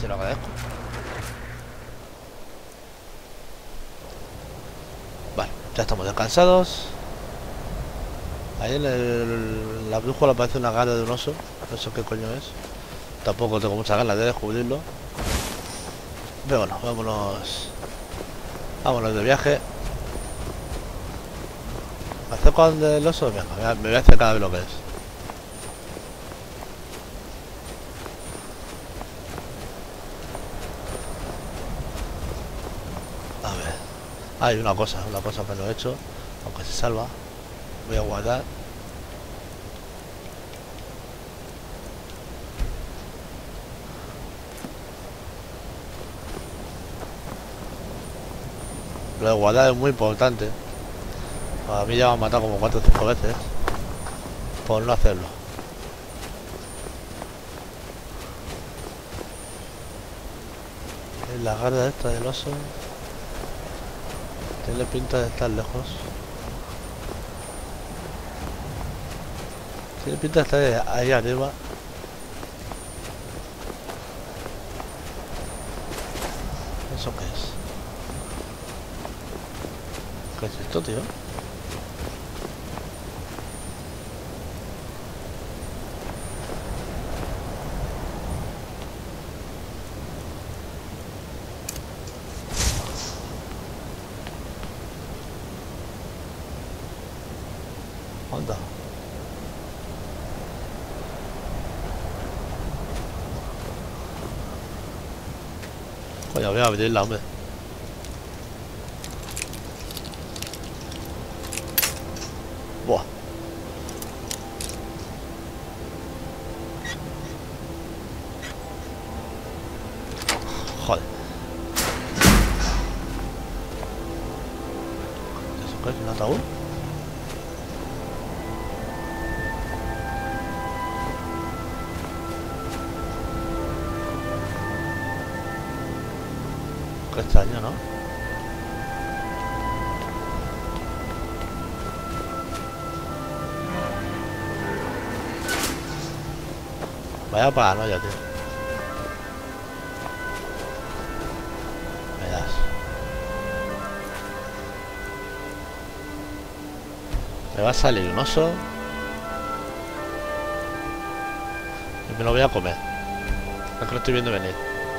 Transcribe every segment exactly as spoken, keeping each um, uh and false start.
Se lo agradezco. Vale, ya estamos descansados. Ahí en el, la brújula aparece una garra de un oso. No sé qué coño es. Tampoco tengo muchas ganas de descubrirlo. Pero bueno, vámonos. Vámonos de viaje. ¿Me acerco al del oso? Venga, me voy a acercar a ver lo que es. A ver. Hay una cosa, una cosa que no he hecho. Aunque se salva. Voy a guardar. Lo de guardar es muy importante. A mí ya me han matado como cuatro o cinco veces por no hacerlo. Es la garra esta del oso. Tiene pinta de estar lejos. Tiene pinta de estar ahí arriba. ¿Eso qué es? ¿Qué es esto, tío? Anda. Coño, voy a abrirla, hombre. Buah. Joder. ¿Eso qué es? ¿Un ataúd? Qué extraño, ¿no? Vaya paranoia, tío. Verás. Me va a salir un oso. Y me lo voy a comer. Es que lo estoy viendo venir.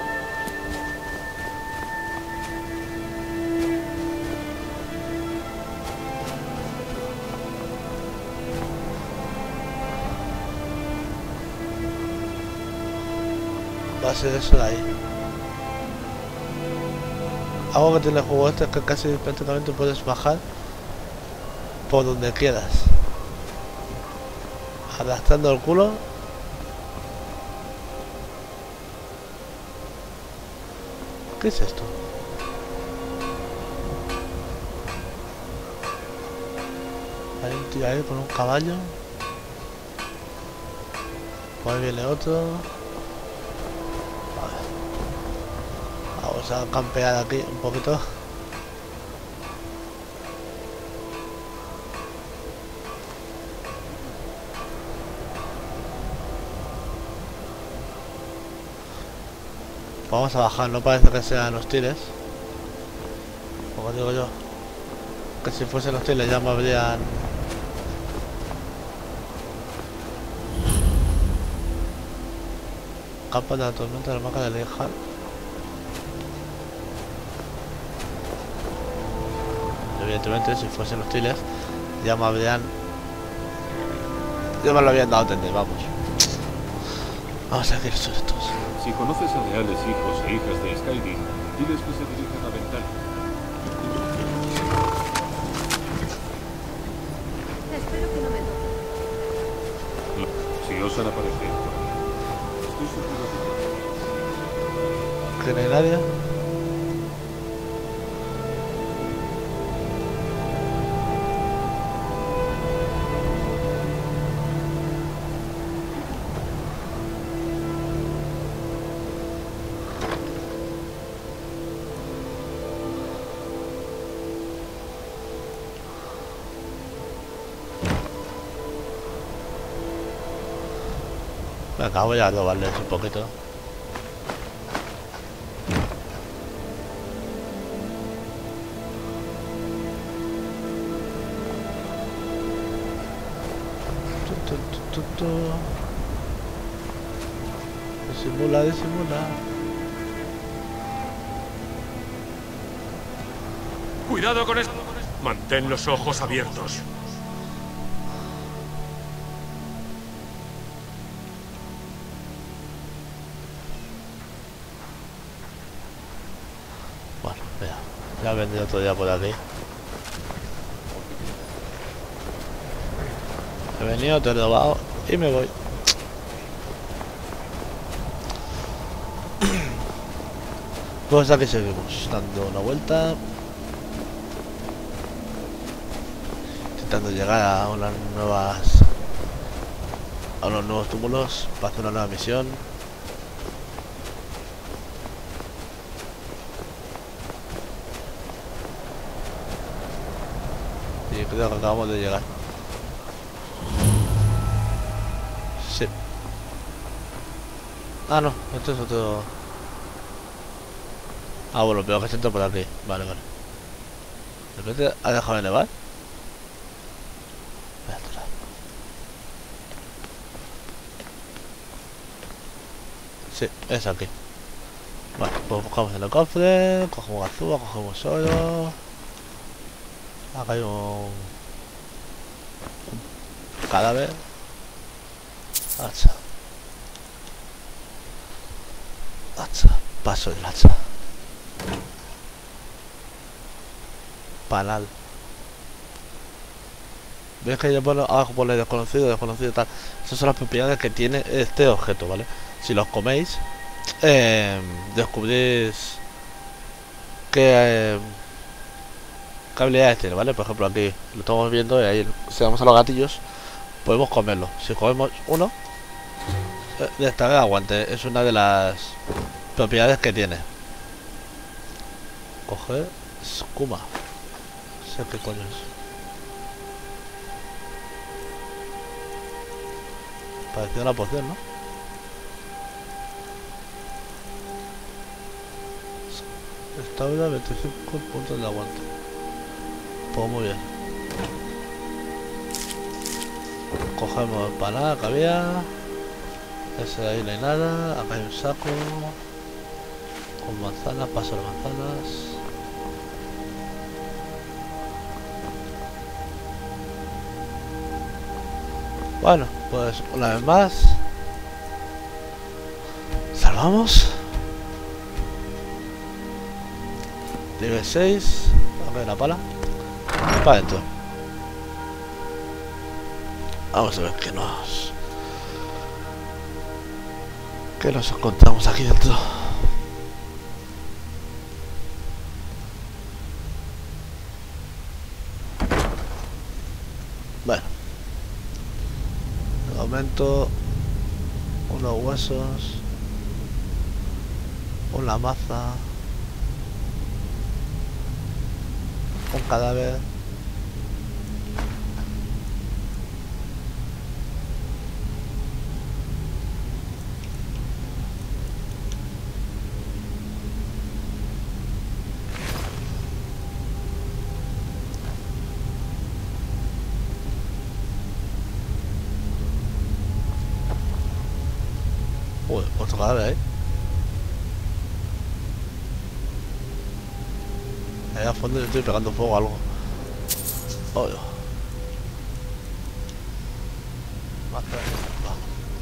Va a ser eso de ahí. Algo que tiene el juego este es que casi prácticamente puedes bajar por donde quieras, arrastrando el culo. ¿Qué es esto? Hay un tío ahí con un caballo. Por ahí viene otro. Vamos a campear aquí un poquito. Vamos a bajar, no parece que sean hostiles. Como digo yo, que si fuesen hostiles ya me habrían... Campa de la tormenta de la marca de Leijal. Evidentemente, si fuesen hostiles, ya me habrían... Ya me lo habían dado a entender, vamos. Vamos a ver qué son estos. Si conoces a leales hijos e hijas de Skyrim, diles que se dirijan a Ventana. Espero que no me toque. Si osan aparecer, estoy seguro de ¿Que no hay nadie? Me acabo ya de robarles un poquito. tu. Disimula, disimula. Cuidado con esto. Mantén los ojos abiertos. Bueno, mira, ya he vendido otro día por aquí. He venido, te he robado y me voy. Pues aquí seguimos, dando una vuelta. Intentando llegar a unas nuevas... a unos nuevos túmulos para hacer una nueva misión. Y creo que acabamos de llegar. Sí. Ah, no, esto es otro... Ah, bueno, pero que se entra por aquí. Vale, vale. ¿De repente ha dejado de nevar? Espera. Sí, es aquí. Vale, pues buscamos en el cofre, cogemos azúcar, cogemos oro. Acá hay un... un cadáver. Hacha. Hacha. Paso del hacha. Panal. ¿Ves que yo pongo abajo pone desconocido, desconocido y tal? Esas son las propiedades que tiene este objeto, ¿vale? Si los coméis, eh, descubrís qué, eh, qué habilidades tiene, ¿vale? Por ejemplo, aquí lo estamos viendo y ahí, si vamos a los gatillos, podemos comerlo. Si comemos uno, eh, de esta vez aguante, es una de las propiedades que tiene. Coger escuma. No sé qué coño es. Parecía una poción, ¿no? Restaura veinticinco puntos de aguante. Pues muy bien. Cogemos el paná que había. Ese de ahí no hay nada. Acá hay un saco. Con manzanas, paso las manzanas. Bueno, pues una vez más salvamos. Nivel seis. A ver la pala. Y para adentro. Vamos a ver qué nos... qué nos encontramos aquí dentro. Bueno. De momento, unos huesos, una maza, un cadáver, uy, otro cadáver ahí. Ahí a fondo le estoy pegando fuego a algo. Oh, Dios. Más para allá. Va.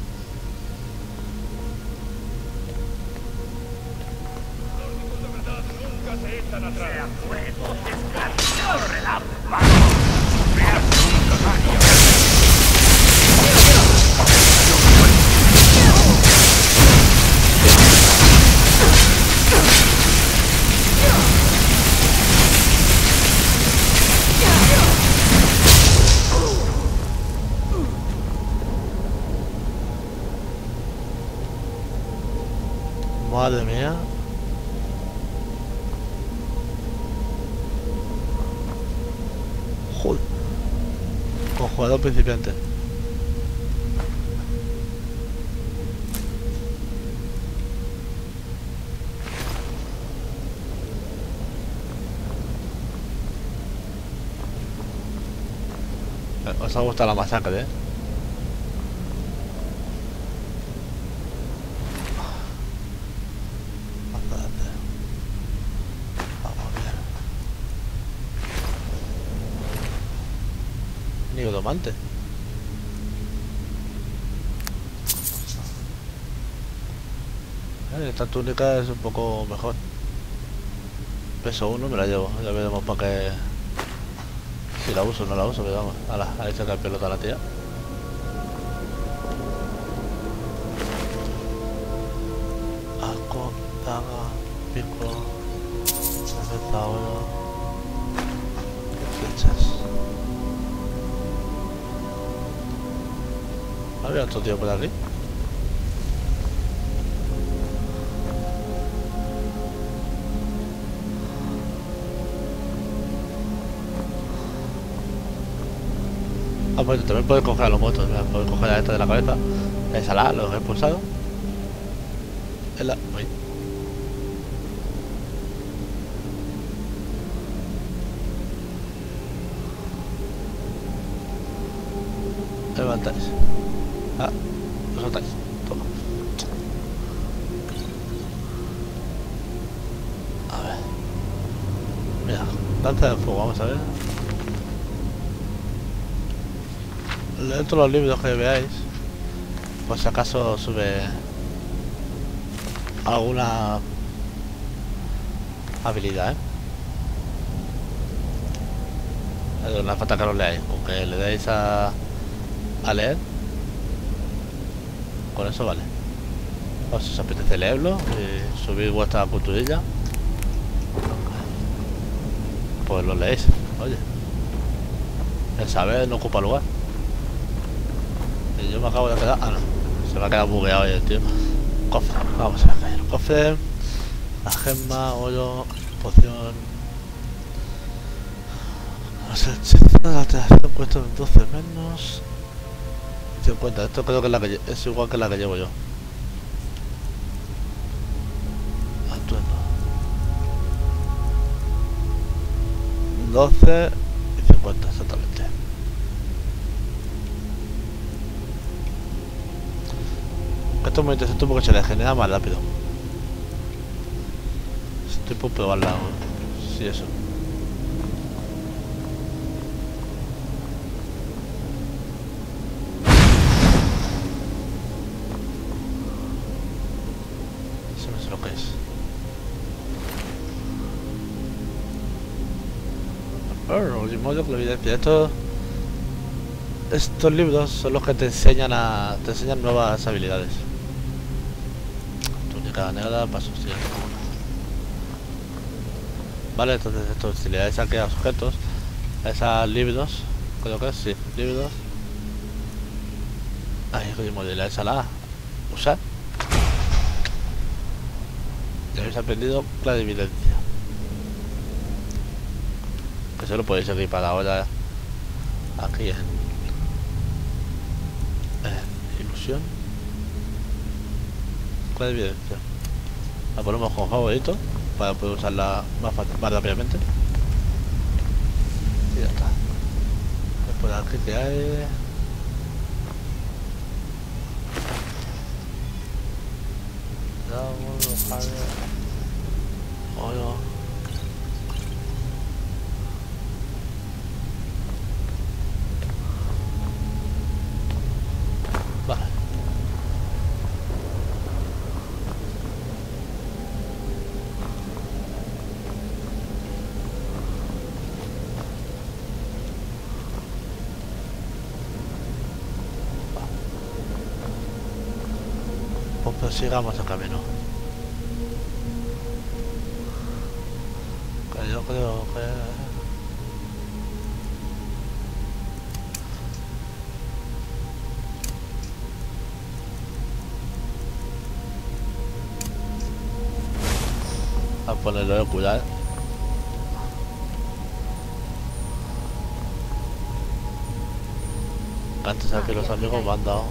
Madre mía. Joder. Con jugador principiante. Os ha gustado la masacre, ¿eh? Nigrodomante. Eh, esta túnica es un poco mejor. Peso uno me la llevo. Ya veremos para qué. Si la uso o no la uso, pero vamos. Ala, ahí saca el pelota la tía. Asco, daga, pico, cabeza, oro, flechas. Había otro tío por aquí. Ah, pues también puedes coger a los muertos, ¿verdad? Puedes coger a esta de la cabeza. Esa la, los he expulsado. Es la. Uy. Levantáis. Ah, lo soltáis. Toma. A ver. Mira, lanza de fuego, vamos a ver. Dentro de los libros que veáis, por si acaso sube alguna habilidad, ¿eh? No hace falta que lo leáis, con que le deis a, a leer, con eso vale. O si os apetece leerlo y subir vuestra culturilla, pues lo leéis. Oye, el saber no ocupa lugar. Yo me acabo de quedar. Ah, no. Se me ha quedado bugueado ahí el tío. Cofre. Vamos a ver. Cofre. La gema, oro, poción. No sé, la alteración cuesta doce menos. cincuenta. Esto creo que es la que es igual que la que llevo yo. Atuendo. doce y cincuenta exactamente. Esto es muy interesante porque se le genera más rápido. Estoy por probarla. Sí, eso. Eso no sé lo que es. Oh, el modo con la evidencia. Esto, estos libros son los que te enseñan a te enseñan nuevas habilidades. Túnica negra, paso ciego. Vale, entonces esto, si le dais aquí a objetos, a esos libros, creo que es, sí, libros. Ahí cómo le dais a la A, usar. Ya habéis aprendido la evidencia. Que solo podéis equipar ahora aquí en, en ilusión. La evidencia. La ponemos con favorito para poder usarla más, más rápidamente. Y ya está. Por aquí que hay. Oro. Vale. Pues prosigamos el camino. Que yo creo que... a ponerlo de cuidar. Antes aquí los amigos me han dado.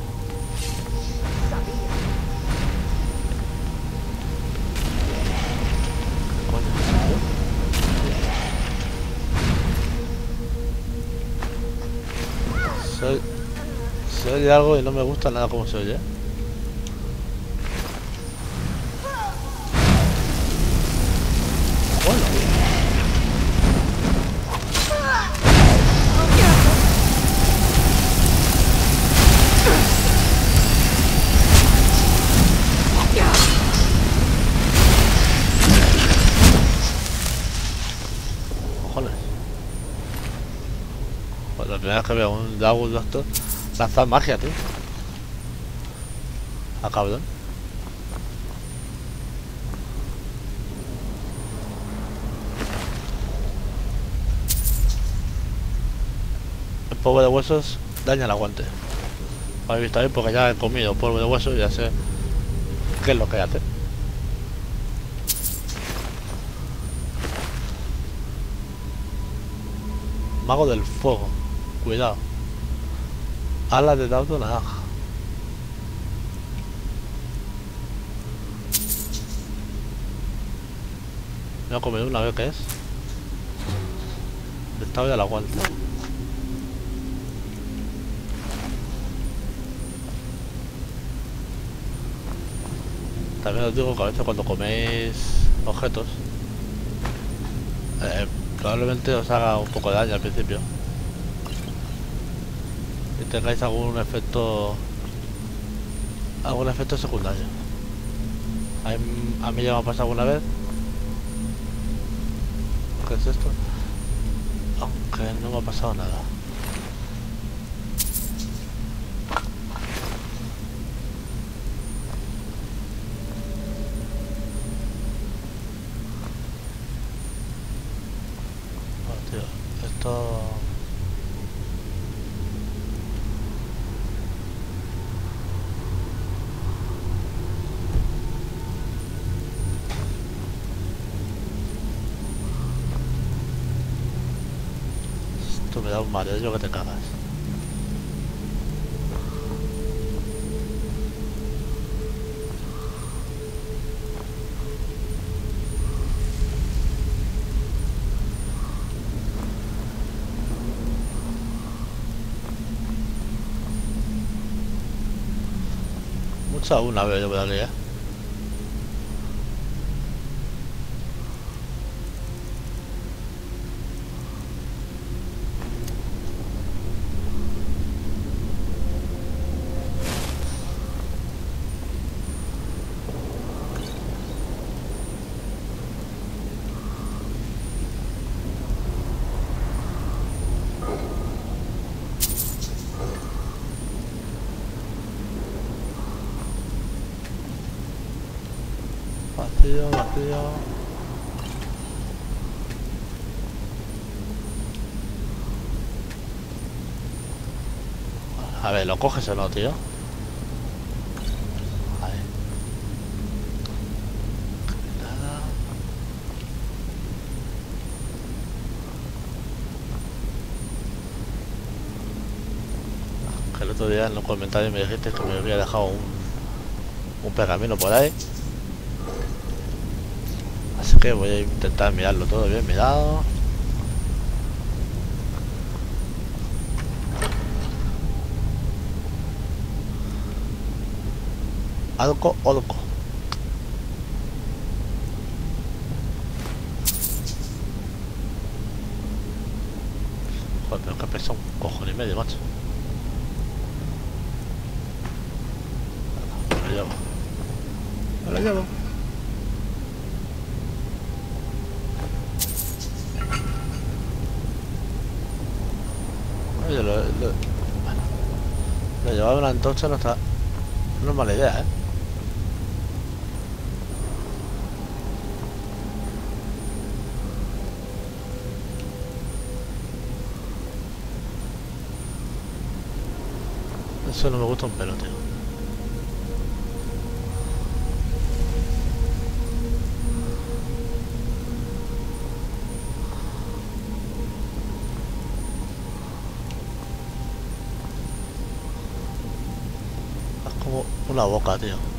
Soy... Se oye algo y no me gusta nada como se oye. primera vez que veo un Dagus Doctor lanzar magia, tío. A cabrón. El polvo de huesos daña el aguante. Lo habéis visto ahí porque ya he comido polvo de huesos y ya sé qué es lo que hace. Mago del fuego. Cuidado. Alas de dardo naranja. Me voy a comer una vez que es. Estado ya la aguanta. También os digo que a veces cuando coméis objetos eh, probablemente os haga un poco de daño al principio y tengáis algún efecto algún efecto secundario. A, a mí ya me ha pasado alguna vez. ¿Qué es esto? Aunque no me ha pasado nada. Esto... Esto me da un mareo que te cagas. Mucha una vez yo voy a darle, ¿eh? Vacío, vacío. A ver, ¿lo coges o no, tío? Ahí. Nada. Que el otro día en los comentarios me dijiste que me había dejado un, un pergamino por ahí. Así que voy a intentar mirarlo todo bien mirado. Alco, olco. Joder, pero que pesa un cojón y medio, macho. Me lo llevo. Me lo llevo. Oye, lo, lo, bueno, lo llevaba una antorcha no está. No es mala idea, eh. Eso no me gusta un pelo, tío. Es como una boca, tío.